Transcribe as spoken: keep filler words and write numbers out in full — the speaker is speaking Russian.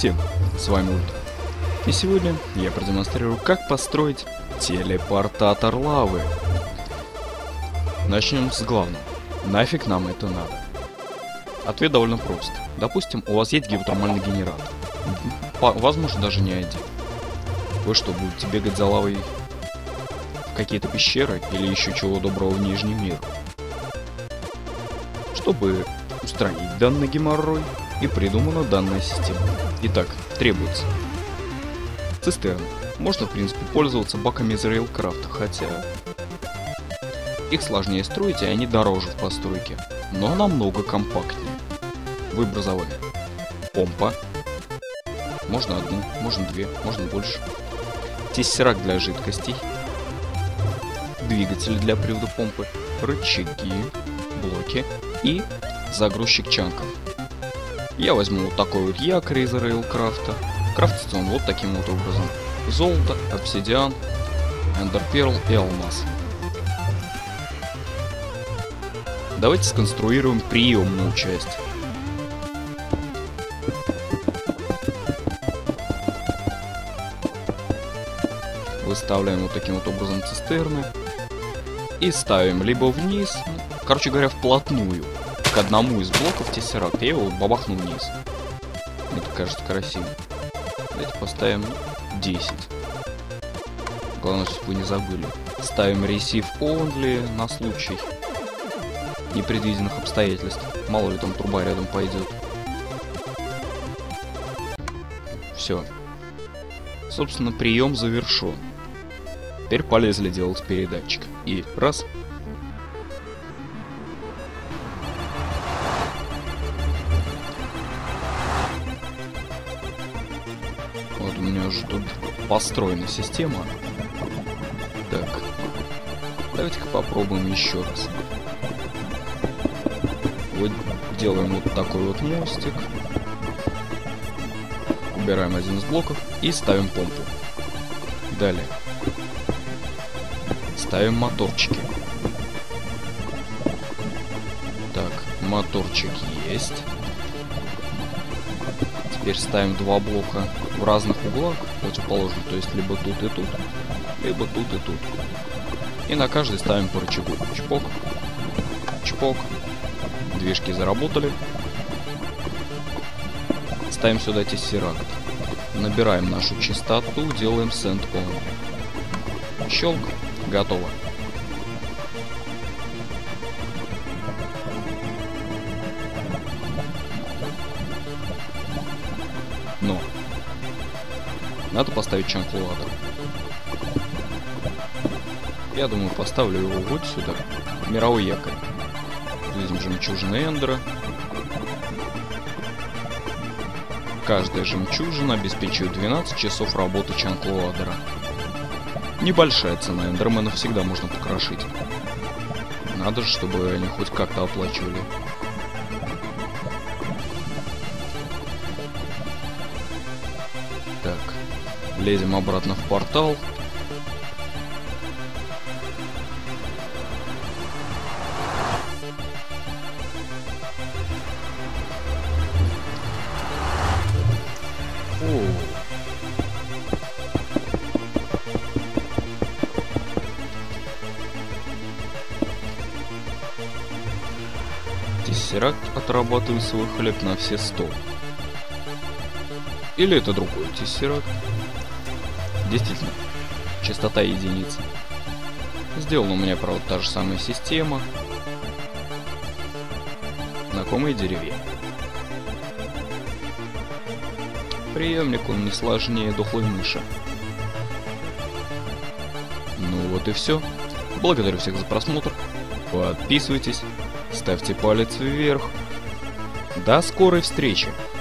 всем, с вами Ульт. И сегодня я продемонстрирую, как построить телепортатор лавы. Начнем с главного. Нафиг нам это надо? Ответ довольно прост. Допустим, у вас есть геотермальный генератор. По возможно, даже не один. Вы что, будете бегать за лавой в какие-то пещеры или еще чего доброго в Нижний мир? Чтобы устранить данный геморрой, и придумана данная система. Итак, требуется цистерна. Можно, в принципе, пользоваться баками из Railcraft, хотя их сложнее строить, и они дороже в постройке, но намного компактнее. Выбор за вами. Помпа. Можно одну, можно две, можно больше. Тессеракт для жидкостей. Двигатель для привода помпы. Рычаги, блоки и загрузчик чанков. Я возьму вот такой вот якорь из Railcraft. Крафтится он вот таким вот образом. Золото, обсидиан, эндерперл и алмаз. Давайте сконструируем приемную часть. Выставляем вот таким вот образом цистерны. И ставим либо вниз, короче говоря, вплотную к одному из блоков тессеракта. Я его бабахну вниз. Это кажется красиво. Давайте поставим десять. Главное, чтобы вы не забыли. Ставим Receive Only на случай непредвиденных обстоятельств. Мало ли там труба рядом пойдет. Все. Собственно, прием завершен. Теперь полезли делать передатчик. И раз. Вот у меня уже тут построена система. Так. Давайте-ка попробуем еще раз. Вот делаем вот такой вот мостик. Убираем один из блоков и ставим помпу. Далее. Ставим моторчики. Так, моторчик есть. Теперь ставим два блока в разных углах, противоположных, то есть либо тут и тут, либо тут и тут. И на каждый ставим по рычагу. Чпок, чпок. Движки заработали. Ставим сюда тессеракт. Набираем нашу частоту, делаем send on. Щелк. Готово. Но надо поставить чанк-лоадер. Я думаю, поставлю его вот сюда. Мировой якорь. Видим жемчужины Эндера. Каждая жемчужина обеспечивает двенадцать часов работы чанк-лоадера. Небольшая цена, эндерменов всегда можно покрошить. Надо же, чтобы они хоть как-то оплачивали. Так, лезем обратно в портал. О. Тессеракт отрабатывает свой хлеб на все сто. Или это другой тессеракт? Действительно, частота единицы. Сделана у меня, правда, та же самая система. Знакомые деревья. Приемник, он не сложнее дохлой мыши. Ну вот и все. Благодарю всех за просмотр. Подписывайтесь. Ставьте палец вверх. До скорой встречи!